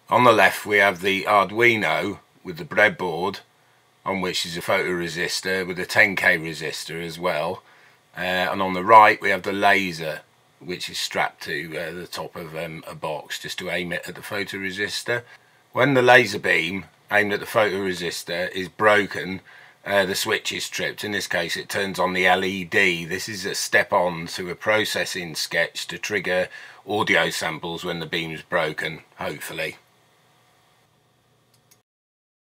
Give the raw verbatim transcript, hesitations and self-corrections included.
On the left we have the Arduino with the breadboard, on which is a photoresistor with a ten K resistor as well, uh, and on the right we have the laser, which is strapped to uh, the top of um, a box just to aim it at the photoresistor. When the laser beam aimed at the photoresistor is broken, uh, the switch is tripped. In this case it turns on the L E D. This is a step on to a processing sketch to trigger audio samples when the beam is broken, hopefully.